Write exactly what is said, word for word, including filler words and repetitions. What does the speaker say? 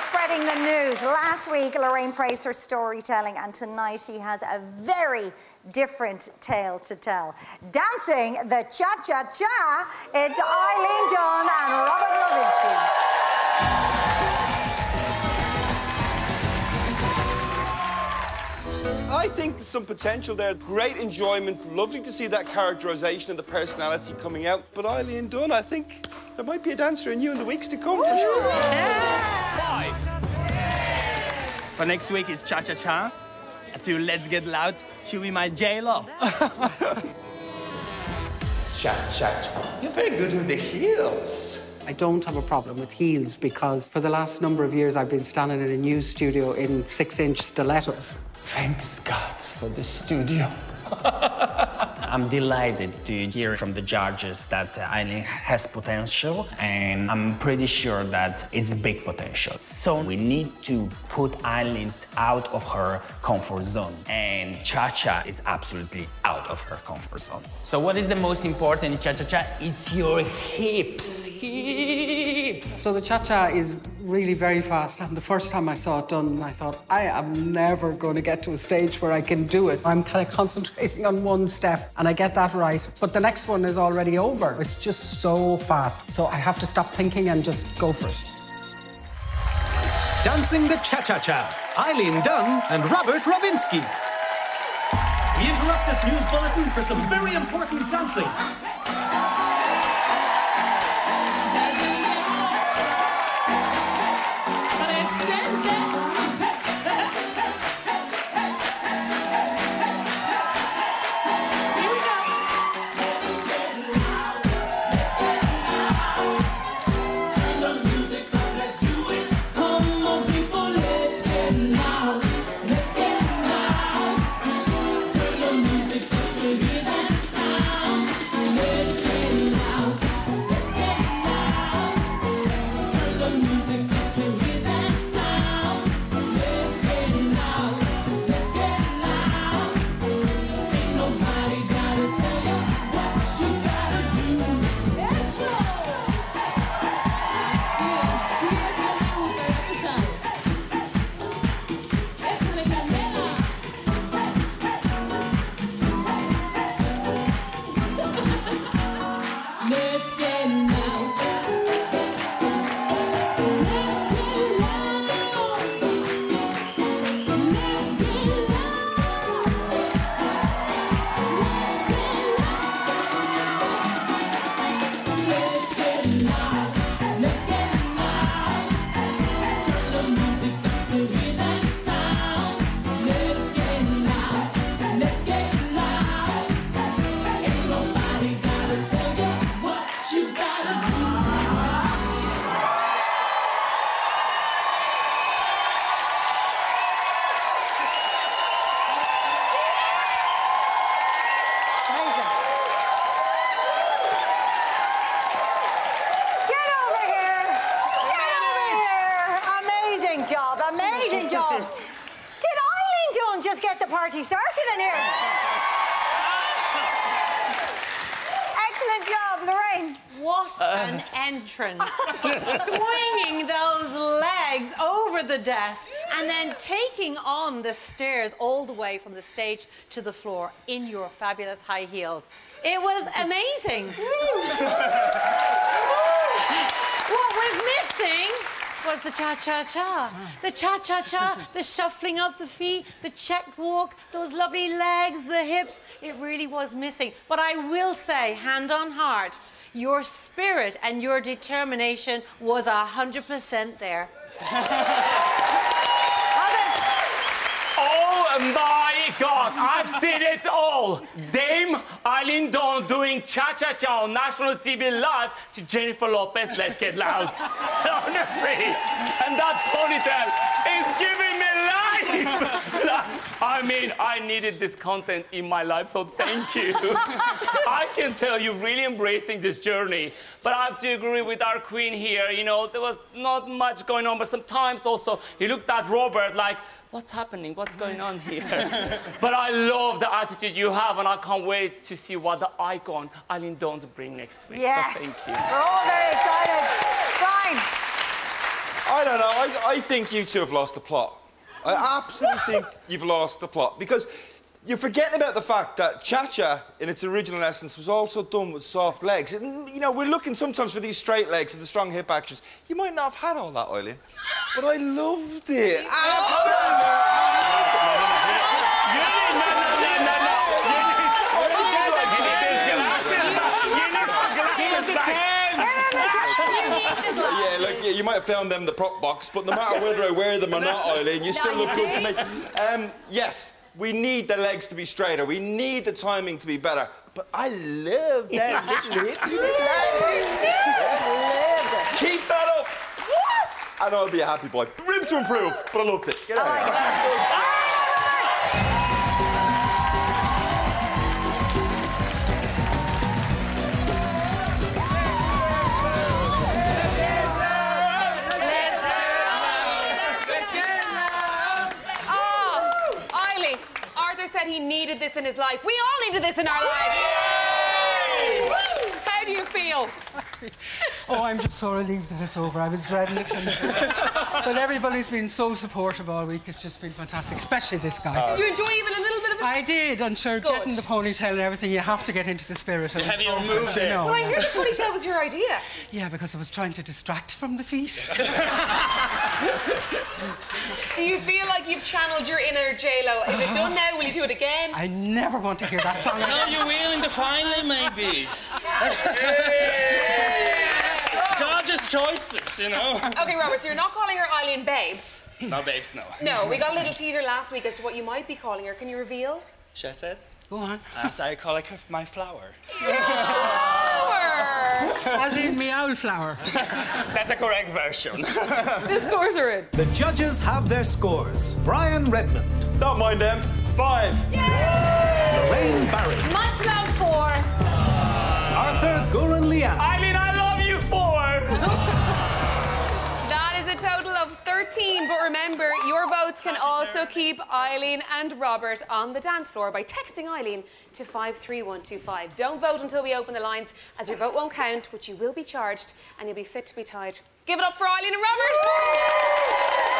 spreading the news. Last week, Lorraine praised her storytelling, and tonight she has a very different tale to tell. Dancing the cha-cha-cha, it's Eileen Dunn and Robert Levinsky. I think there's some potential there. Great enjoyment. Lovely to see that characterisation and the personality coming out. But Eileen Dunn, I think there might be a dancer in you in the weeks to come, for sure. Yeah. Five. For next week is Cha-Cha-Cha. To Let's Get Loud, she'll be my J-Lo. Cha-Cha-Cha. You're very good with the heels. I don't have a problem with heels because for the last number of years I've been standing in a news studio in six-inch stilettos. Thanks God for the studio. I'm delighted to hear from the judges that Eileen has potential, and I'm pretty sure that it's big potential. So we need to put Eileen out of her comfort zone, and Cha-Cha is absolutely out of her comfort zone. So what is the most important in Cha-Cha-Cha? It's your hips. Hips. So the Cha-Cha is really very fast, and the first time I saw it done, I thought, I am never going to get to a stage where I can do it. I'm kind of concentrating on one step, and I get that right, but the next one is already over. It's just so fast. So I have to stop thinking and just go for it. Dancing the Cha-Cha-Cha, Eileen Dunn and Robert Rovinsky. We interrupt this news bulletin for some very important dancing. Job, amazing job. Did Eileen Dunn just get the party started in here? Excellent job, Lorraine. What an entrance. Swinging those legs over the desk and then taking on the stairs all the way from the stage to the floor in your fabulous high heels. It was amazing. What was missing was the cha-cha-cha. The cha-cha-cha, the shuffling of the feet, the checked walk, those lovely legs, the hips. It really was missing. But I will say, hand on heart, your spirit and your determination was one hundred percent there. Oh my God, I've seen it all. Dame Eileen Dunn doing cha-cha-cha on national T V live to Jennifer Lopez, Let's Get Loud. Honestly, and that ponytail is giving me life. I mean, I needed this content in my life, so thank you. I can tell you're really embracing this journey, but I have to agree with our queen here. You know, there was not much going on, but sometimes also he looked at Robert like, what's happening? What's going on here? But I love the attitude you have, and I can't wait to see what the icon Eileen Dunn bring next week. Yes, so thank you. We're all very excited. Fine. I don't know. I, I think you two have lost the plot. I absolutely think you've lost the plot because you're forgetting about the fact that cha-cha, in its original essence, was also done with soft legs. And, you know, we're looking sometimes for these straight legs and the strong hip actions. You might not have had all that, Eileen, but I loved it. Yeah, like, yeah, you might have found them in the prop box, but no matter whether I wear them or not, Eileen, you still no, look good to me. Um, yes, we need the legs to be straighter. We need the timing to be better. But I love that little hippie little Loved it. Keep that up. And I'll be a happy boy. Room to improve, but I loved it. Get out of here. Said he needed this in his life. We all needed this in our lives. How do you feel? Oh, I'm just so relieved that it's over. I was dreading it. And, but everybody's been so supportive all week. It's just been fantastic, especially this guy. Did you enjoy even a little bit of it? I did. And sure, Good. getting the ponytail and everything, you have to get into the spirit. Of Have you moved it? know, Well, I yeah. hear the ponytail was your idea. Yeah, because I was trying to distract from the feet. Do you feel like you've channeled your inner J Lo? Is it done now? Will you do it again? I never want to hear that song. No, you will in the final, maybe. George's choices, you know. Okay, Robert, so you're not calling her Eileen Babes. No, babes, no. No, we got a little teaser last week as to what you might be calling her. Can you reveal? She said, Go on. as I call it my flower. Flower! As in meow flower. That's the correct version. The scores are in. The judges have their scores. Brian Redmond, Don't mind them. Five. Lorraine Barry, Much love for... Arthur Goran Lian, Eileen, I love you for. That is a total of thirteen, but remember, your votes can also keep Eileen and Robert on the dance floor by texting Eileen to five three one two five. Don't vote until we open the lines, as your vote won't count, which you will be charged, and you'll be fit to be tied. Give it up for Eileen and Robert!